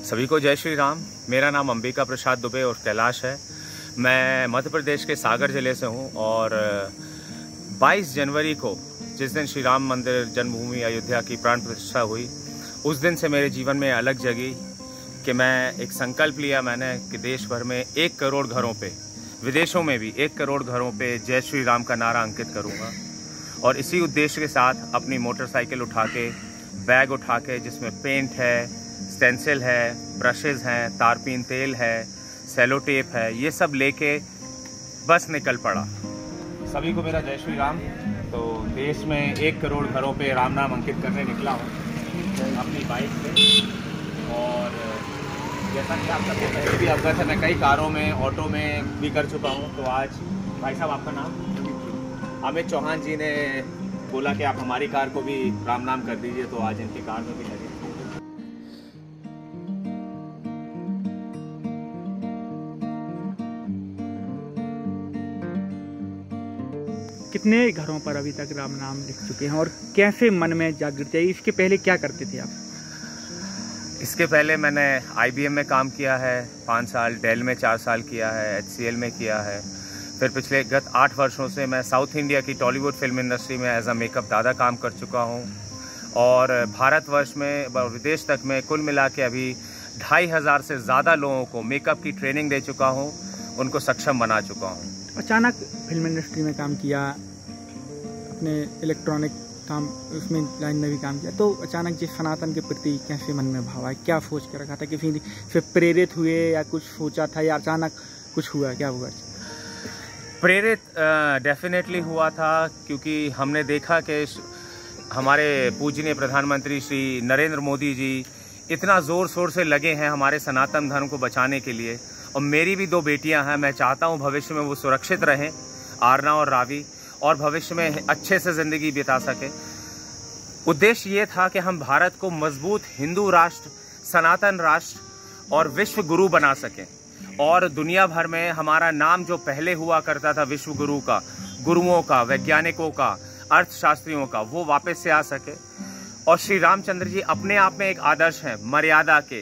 सभी को जय श्री राम। मेरा नाम अंबिका प्रसाद दुबे और कैलाश है। मैं मध्य प्रदेश के सागर ज़िले से हूँ और 22 जनवरी को जिस दिन श्री राम मंदिर जन्मभूमि अयोध्या की प्राण प्रतिष्ठा हुई, उस दिन से मेरे जीवन में अलग जगी कि मैं एक संकल्प लिया मैंने कि देश भर में 1 करोड़ घरों पे, विदेशों में भी 1 करोड़ घरों पे जय श्री राम का नारा अंकित करूँगा। और इसी उद्देश्य के साथ अपनी मोटरसाइकिल उठा के, बैग उठा के, जिसमें पेंट है, स्टेंसिल है, ब्रशेज़ हैं, तारपीन तेल है, सेलो टेप है, ये सब लेके बस निकल पड़ा। सभी को मेरा जय श्री राम। तो देश में 1 करोड़ घरों पे राम नाम अंकित करने निकला हूँ अपनी बाइक पे। और जैसा कि आप सबसे पहले भी अवगत है, मैं कई कारों में, ऑटो में भी कर चुका हूँ। तो आज भाई साहब, आपका नाम? अमित चौहान जी ने बोला कि आप हमारी कार को भी राम नाम कर दीजिए, तो आज इनकी कार में भी लगे। कितने घरों पर अभी तक राम नाम लिख चुके हैं और कैसे मन में जागृति आई? इसके पहले क्या करते थे आप? इसके पहले मैंने IBM में काम किया है 5 साल, डेल में 4 साल किया है, HCL में किया है। फिर पिछले गत 8 वर्षों से मैं साउथ इंडिया की टॉलीवुड फिल्म इंडस्ट्री में एज अ मेकअप दादा काम कर चुका हूँ। और भारतवर्ष में विदेश तक में कुल मिला के अभी 2500 से ज़्यादा लोगों को मेकअप की ट्रेनिंग दे चुका हूँ, उनको सक्षम बना चुका हूँ। अचानक फिल्म इंडस्ट्री में काम किया, अपने इलेक्ट्रॉनिक काम उसमें लाइन में भी काम किया, तो अचानक जिस सनातन के प्रति कैसे मन में भाव आया? क्या सोच कर रखा था? किसी से प्रेरित हुए या कुछ सोचा था या अचानक कुछ हुआ? क्या हुआ? प्रेरित डेफिनेटली हुआ था, क्योंकि हमने देखा कि हमारे पूजनीय प्रधानमंत्री श्री नरेंद्र मोदी जी इतना ज़ोर शोर से लगे हैं हमारे सनातन धर्म को बचाने के लिए। और मेरी भी 2 बेटियां हैं, मैं चाहता हूं भविष्य में वो सुरक्षित रहें, आरना और रावी, और भविष्य में अच्छे से ज़िंदगी बिता सके। उद्देश्य ये था कि हम भारत को मजबूत हिंदू राष्ट्र, सनातन राष्ट्र और विश्व गुरु बना सकें, और दुनिया भर में हमारा नाम जो पहले हुआ करता था विश्व गुरु का, गुरुओं का, वैज्ञानिकों का, अर्थशास्त्रियों का, वो वापस से आ सके। और श्री रामचंद्र जी अपने आप में एक आदर्श हैं, मर्यादा के,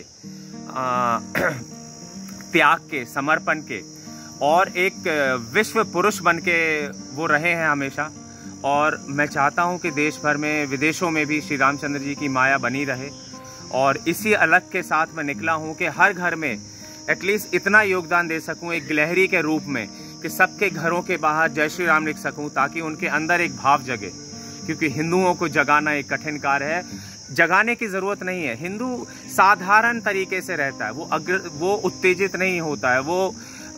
त्याग के, समर्पण के, और एक विश्व पुरुष बन के वो रहे हैं हमेशा। और मैं चाहता हूं कि देश भर में, विदेशों में भी श्री रामचंद्र जी की माया बनी रहे। और इसी अलग के साथ मैं निकला हूं कि हर घर में एटलीस्ट इतना योगदान दे सकूं एक गिलहरी के रूप में कि सबके घरों के बाहर जय श्री राम लिख सकूं, ताकि उनके अंदर एक भाव जगे। क्योंकि हिंदुओं को जगाना एक कठिन कार्य है। जगाने की ज़रूरत नहीं है। हिंदू साधारण तरीके से रहता है, वो उत्तेजित नहीं होता है, वो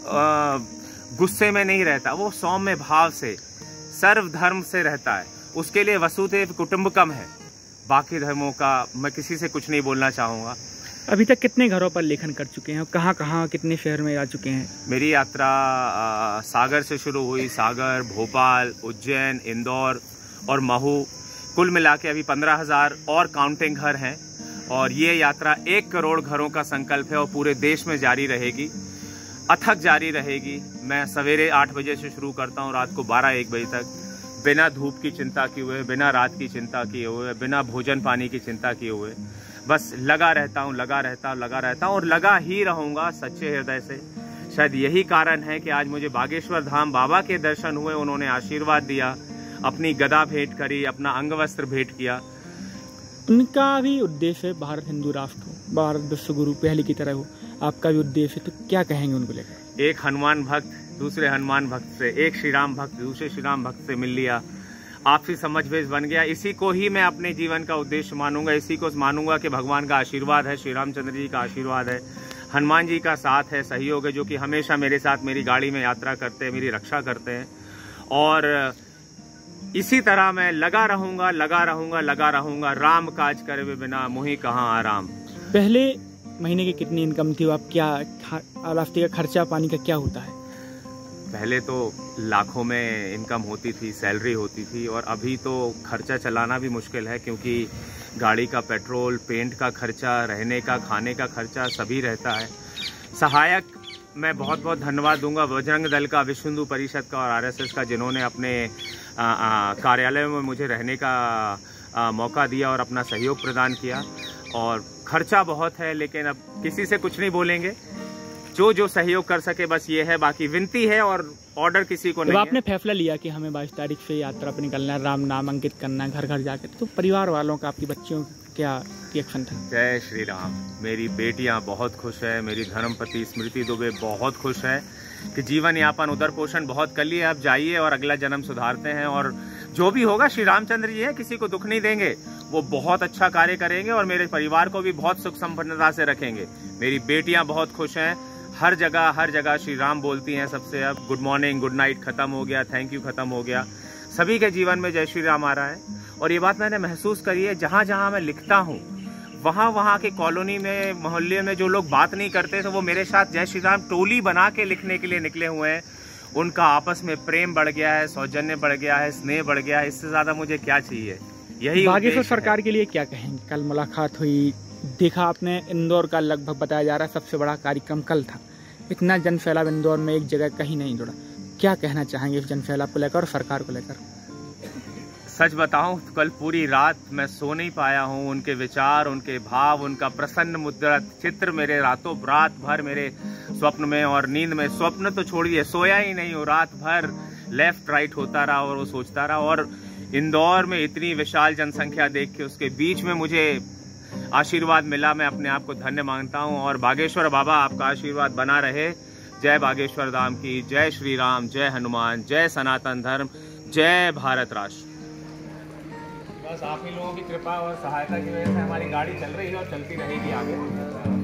गुस्से में नहीं रहता, वो सौम्य भाव से, सर्वधर्म से रहता है। उसके लिए वसुधैव कुटुंबकम है। बाकी धर्मों का मैं किसी से कुछ नहीं बोलना चाहूँगा। अभी तक कितने घरों पर लेखन कर चुके हैं? कहाँ कहाँ, कितने शहर में आ चुके हैं? मेरी यात्रा सागर से शुरू हुई। सागर, भोपाल, उज्जैन, इंदौर और महू, कुल मिला के अभी 15,000 और काउंटिंग घर हैं। और ये यात्रा 1 करोड़ घरों का संकल्प है और पूरे देश में जारी रहेगी, अथक जारी रहेगी। मैं सवेरे 8 बजे से शुरू करता हूँ, रात को 12-1 बजे तक, बिना धूप की चिंता किए हुए, बिना रात की चिंता किए हुए, बिना भोजन पानी की चिंता किए हुए, बस लगा रहता हूँ और लगा ही रहूँगा सच्चे हृदय से। शायद यही कारण है कि आज मुझे बागेश्वर धाम बाबा के दर्शन हुए, उन्होंने आशीर्वाद दिया, अपनी गदा भेंट करी, अपना अंग वस्त्र भेंट किया। उनका भी उद्देश्य है भारत हिंदू राष्ट्र हो, भारत विश्व गुरु पहले की तरह हो। आपका भी उद्देश्य है, तो क्या कहेंगे उनको लेकर? एक हनुमान भक्त दूसरे हनुमान भक्त से, एक श्री राम भक्त दूसरे श्री राम भक्त से मिल लिया, आपसी समझबेज बन गया। इसी को ही मैं अपने जीवन का उद्देश्य मानूंगा। इसी को मानूंगा कि भगवान का आशीर्वाद है, श्री रामचंद्र जी का आशीर्वाद है, हनुमान जी का साथ है, सहयोग है, जो कि हमेशा मेरे साथ मेरी गाड़ी में यात्रा करते हैं, मेरी रक्षा करते हैं। और इसी तरह मैं लगा रहूंगा। राम काज करे बिना मोहि कहाँ आराम। पहले महीने की कितनी इनकम थी? आप क्या रास्ते का खर्चा पानी का क्या होता है? पहले तो लाखों में इनकम होती थी, सैलरी होती थी। और अभी तो खर्चा चलाना भी मुश्किल है, क्योंकि गाड़ी का पेट्रोल, पेंट का खर्चा, रहने का, खाने का खर्चा सभी रहता है। सहायक मैं बहुत बहुत धन्यवाद दूंगा बजरंग दल का, विश्व हिंदू परिषद का और RSS का, जिन्होंने अपने कार्यालय में मुझे रहने का मौका दिया और अपना सहयोग प्रदान किया। और खर्चा बहुत है, लेकिन अब किसी से कुछ नहीं बोलेंगे, जो जो सहयोग कर सके बस ये है, बाकी विनती है और ऑर्डर किसी को नहीं है। आपने फैसला लिया कि हमें 22 तारीख से यात्रा पर निकलना है, राम नाम अंकित करना है घर घर जाकर, तो परिवार वालों का, आपकी बच्चियों का क्या रिएक्शन था? जय श्री राम। मेरी बेटियां बहुत खुश है, मेरी धर्मपति स्मृति दुबे बहुत खुश है कि जीवन यापन उदर पोषण बहुत कर लिए, अब जाइए और अगला जन्म सुधारते हैं, और जो भी होगा श्री रामचंद्र जी है, किसी को दुख नहीं देंगे, वो बहुत अच्छा कार्य करेंगे और मेरे परिवार को भी बहुत सुख संपन्नता से रखेंगे। मेरी बेटियां बहुत खुश हैं, हर जगह श्री राम बोलती हैं सबसे। अब गुड मॉर्निंग गुड नाइट खत्म हो गया, थैंक यू खत्म हो गया, सभी के जीवन में जय श्री राम आ रहा है। और ये बात मैंने महसूस करी है, जहाँ जहाँ मैं लिखता हूँ वहाँ के कॉलोनी में, मोहल्ले में जो लोग बात नहीं करते तो वो मेरे साथ जय श्री राम टोली बना के लिखने के लिए निकले हुए हैं। उनका आपस में प्रेम बढ़ गया है, सौजन्य बढ़ गया है, स्नेह बढ़ गया है, इससे ज्यादा मुझे क्या चाहिए। यही बागेश्वर सरकार के लिए क्या कहेंगे? कल मुलाकात हुई, देखा आपने इंदौर का लगभग बताया जा रहा है सबसे बड़ा कार्यक्रम कल था, इतना जनसैलाब इंदौर में एक जगह कहीं नहीं जुड़ा, क्या कहना चाहेंगे इस जनसैलाब को लेकर और सरकार को लेकर? सच बताऊं तो कल पूरी रात मैं सो नहीं पाया हूं। उनके विचार, उनके भाव, उनका प्रसन्न मुद्रा चित्र मेरे रातों रात भर मेरे स्वप्न में और नींद में, स्वप्न तो छोड़िए, सोया ही नहीं हूँ, रात भर लेफ्ट राइट होता रहा और वो सोचता रहा। और इंदौर में इतनी विशाल जनसंख्या देख के उसके बीच में मुझे आशीर्वाद मिला, मैं अपने आप को धन्य मानता हूँ। और बागेश्वर बाबा आपका आशीर्वाद बना रहे। जय बागेश्वर धाम की, जय श्री राम, जय हनुमान, जय सनातन धर्म, जय भारत राष्ट्र। बस आप ही लोगों की कृपा और सहायता की वजह से हमारी गाड़ी चल रही है और चलती रहेगी आगे।